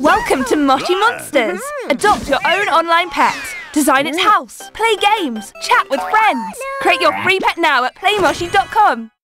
Welcome to Moshi Monsters! Adopt your own online pet. Design its house, play games, chat with friends. Create your free pet now at playmoshi.com.